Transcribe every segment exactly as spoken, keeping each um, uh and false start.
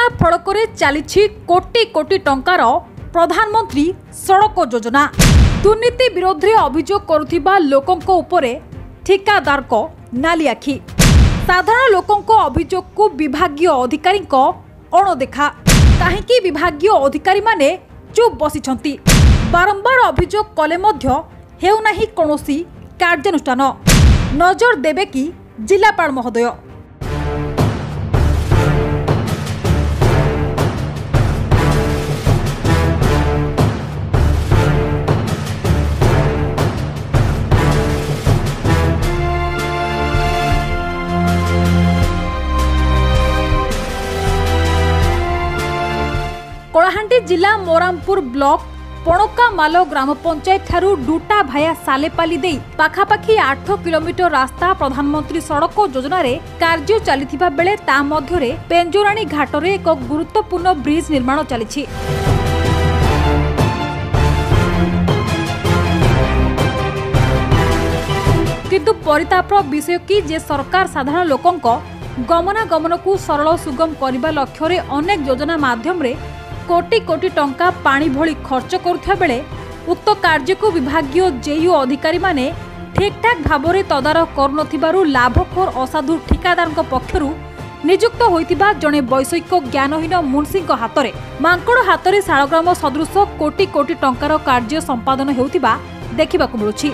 सूचना फड़करे चली कोटी कोटी टंकार प्रधानमंत्री सड़क योजना दुर्नीति विरोध में अभियोग करुथिबा लोकंको उपरे ठिकादार को नाली आखि साधारण लोकंको अभियोग को विभागीय अधिकारी अणदेखा कहीं विभागीय अधिकारी माने चुप बसिछंती बारंबार अभियोग कले मध्य हेउनाही कोनोसी कार्यानुष्ठान नजर देबे कि जिलापाल महोदय। कलाहांडी जिला मोरामपुर ब्लॉक पणकामाल ग्राम पंचायत ठारू डूटा भाया सालेपाली दे पाखापाखी आठ किलोमीटर रास्ता प्रधानमंत्री सड़क योजना रे कार्य चलिथिबा बेले ता मध्यरे पेंजोराणी घाट रे एक गुरुत्वपूर्ण ब्रिज निर्माण चलिछि। किंतु परितापर विषय कि जे सरकार साधारण लोकंक गमनागमन को सरल सुगम करने लक्ष्य रे अनेक योजना माध्यम रे कोटी कोटी टंका पानी भली खर्च करुवा बेले उक्त कार्य को विभागीय जेयू अधिकारी माने ठीक ठाक भाव में तदारख करुनथिबारु लाभखोर असाधु ठिकादार पक्षरु नियुक्त होइतिबा जणे वैषयिक ज्ञानहीन मुंशी हातरे मांकड़ हातरे शालग्राम सदृश कोटी कोटी टंकार कार्य संपादन हेउतिबा देखिबाकु मिलुछि।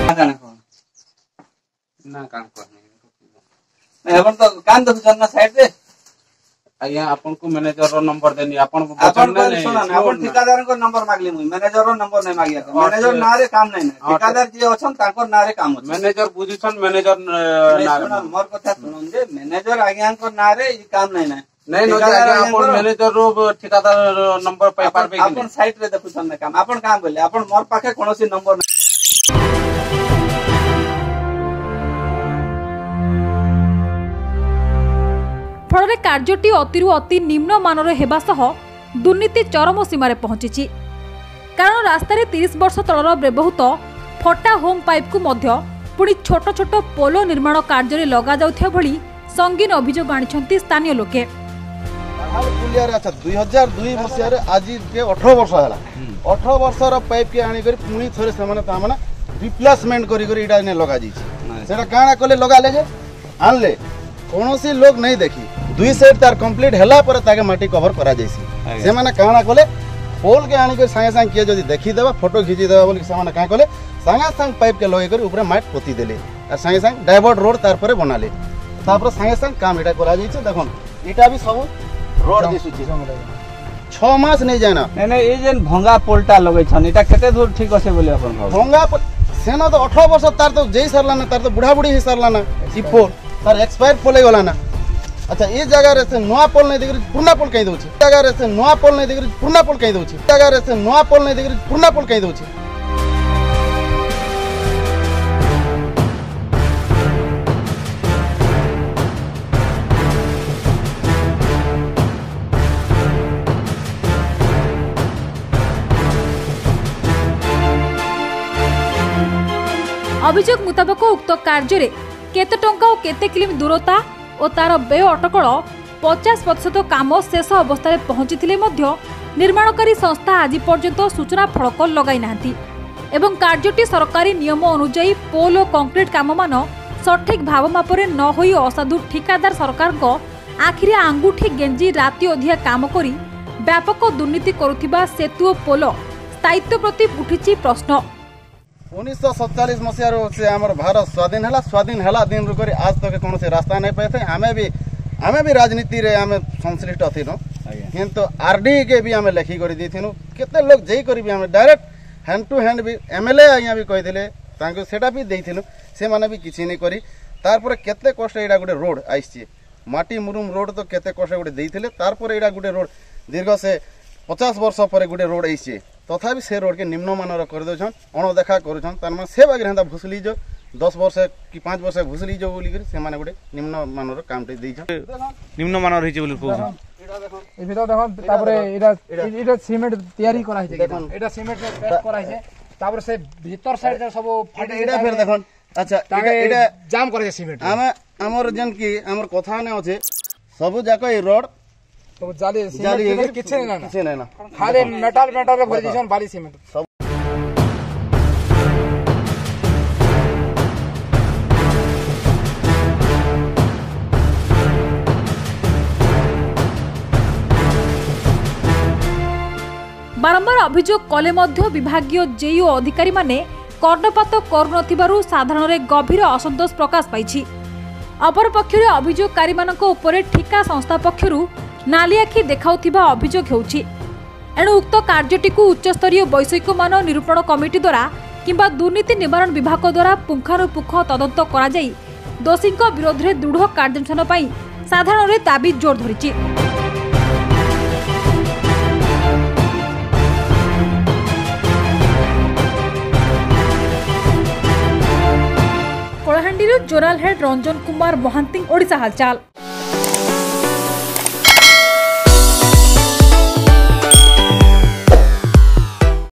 आज्ञा आपन को मैनेजर रो नंबर देनी आपन को आपन को सुना ना आपन ठेकेदार को नंबर मागली मुई मैनेजर रो नंबर नै मागिया मैनेजर नारे काम नै नै ठेकेदार जे अछन ताकर नारे काम अछि मैनेजर बुझिछन मैनेजर नारे मोर कथा सुनन जे मैनेजर आज्ञा को नारे ई काम नै नै नै न आज्ञा आपन मैनेजर रो ठेकेदार नंबर पाइ पारबे कि आपन साइट रे देखुछन ना काम आपन काम बोले आपन मोर पाखे कोनोसी नंबर फल कार्यटी अतिरु अति निम्न मानर हेबा सह दुर्नीति चरम सीमार पहुंची कारण रास्तार तीस वर्ष तलर व्यवहृत फटा होम पाइप को मध्य पुणी छोट छोट पोलो निर्माण कार्य लगा जाउथिया भली संगीन अभियोग आनिछंती स्थानीय लोके। दुई हजार दुई मसीह आज के अठारह वर्ष है अठारह वर्षर पाइप के आनी पुणी थे से रिप्लेसमेंट कर लगा जाइए काଣା कले लगा ले आनले कौन लोग नहीं देखी दुई साइड तार कंप्लीट हैला पर ताके माटी कवर करा जाइसी से माने काଣା कले पोल के आनी कर संगे संगे किए जदी देखि देबा फोटो खींची देबा बोली से माने काहे कले संगे संग पाइप के लगे कर ऊपर माट पोती देले और संगे संग डाइवर्ट रोड तार पर बनाले तापर संगे संग काम एटा करा जाइछे देखन एटा भी सब रोड दिसुची छह मास नहीं जाना नै नै ए जेन भंगा पोलटा लगै छन एटा केते दूर ठीक আছে बोले अपन भंगा सेना तो अठारह वर्ष तार तो जेई सरला ना तार तो बुढ़ा बुढ़ी ही सरला ना ई पोल तार एक्सपायर पोले गला ना। अच्छा ये जगह रे से नवा पोल नहीं देखि पुरना पोल कहि दोछि जगह रे से नवा पोल नहीं देखि पुरना पोल कहि दोछि जगह रे से नवा पोल नहीं देखि पुरना पोल कहि दोछि। अभियोग मुताबक उक्त कार्य रे केते टंका और केते किलोमीटर दूरता और तार व्यय अटकल पचास प्रतिशत काम शेष अवस्था पहुंची निर्माणकारी संस्था आज पर्यंत सूचना फलक लगाई नांती एवं कार्यटी सरकारी नियम अनुजाई पोल और कंक्रीट काम मान सठिक भाव मापरे न होई असाधु ठिकादार सरकार को आखिरी आंगुठी गेंजी राति अधिया काम करी व्यापक दुर्नीति करुथिबा सेतु और पोल स्थायित्व प्रति उठिछि प्रश्न। उन्नीस सौ सैंतालीस मसीह से आम भारत स्वाधीन है स्वाधीन है दिन रुक आज तक कौन से रास्ता नहीं पाए थे आम भी आम भी राजनीति रे आम संश्लिष्ट थीनु किंतु आरडी के भी आम लेखिक देनु केते लोग जई कर भी आम डायरेक्ट हैंड टू हैंड भी एमएलए आज्ञा भी कही सेटा भी देथिनु से माने भी किछि नहीं करी तार पर केते कष्ट एडा गुटे रोड आइछि माटी मुरुम रोड तो केते कष्ट गुटे देथिले तार पर एडा गुटे रोड दीर्घ से पचास वर्ष पर गुटे रोड आइछि तथापि से रोड के निम्न मानर कर दौन अणदेखा कर से बागे हेन्ता भुसली जो दस वर्ष कि पांच वर्ष भुसली जो बोली से माने गोटे निम्न मानर काम टे निम्न मानर होइছে बोली कहू ए भीतर देखन तापर एटा एटा सीमेंट तयारी करा है देखन एटा सीमेंट में पेस्ट करा है तापर से भीतर साइड सब फाटी एटा फेर देखन अच्छा एटा जाम करे सीमेंट हम हमर जन की हमर कथा ने अछि सब जाक ए रोड तो जाली जाली सिमेंट किछ नै ना किछ नै ना खाली मेटल मेटल रे भरि दिसन बाली सिमेंट। बारंबार अभियोग कले मध्य विभागीय जेईओ अधिकारी माने कर्णपात करुनथिबारु साधारण गभीर असंतोष प्रकाश पाइछि। अपरपक्षरे अभियोगकारी मानक उपरे ठिका संस्था पक्षरु नाली आखि देखाउथिबा अभियोग हेउछि। एणु उक्त कार्यटिकु उच्चस्तरीय वैषयिक मान निरूपण कमिटी द्वारा किंबा दुर्नीति निवारण विभाग द्वारा पुंखानुपुंख तदंत करा जाई दोषीक विरोध में दृढ़ कार्यानुष्ठान पई साधारण दाबी जोर धरिछि। कलाहांडी जोनाल हेड रंजन कुमार महांती ओडिशा हालचाल।